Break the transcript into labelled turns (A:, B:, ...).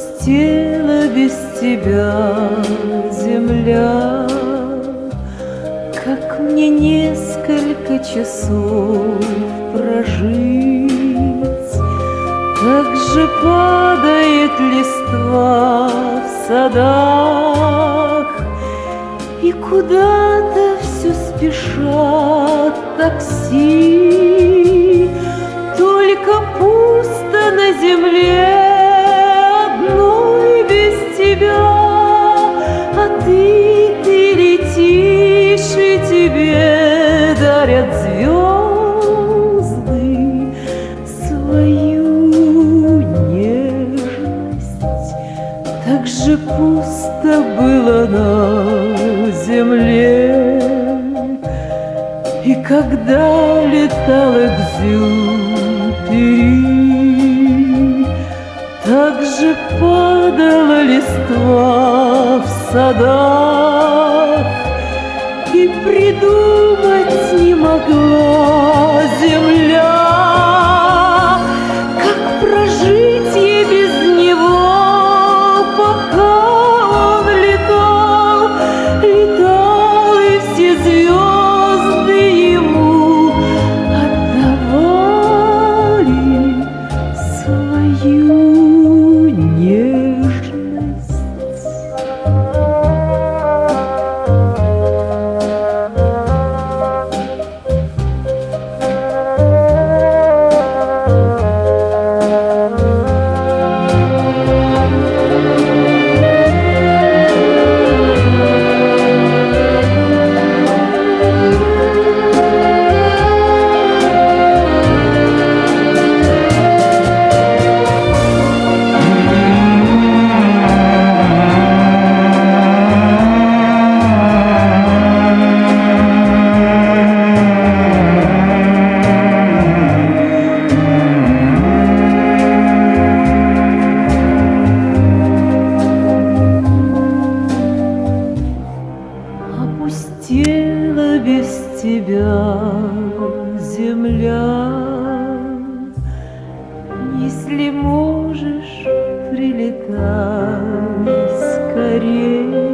A: Опустела без тебя земля, как мне несколько часов прожить. Как же падает листва в садах, и куда-то все спешат такси. Только пусто на земле одной без тебя, а ты летишь, и тебе дарят звезды свою нежность. Так же пусто было на земле, и когда летал Экзюпери, так же падала листва в садах, и придумать не могла земля, как прожить ей без него, пока он летал, летал, и все звезды ему отдавали свою нежность. Опустела без тебя земля. Если можешь, прилетай скорей.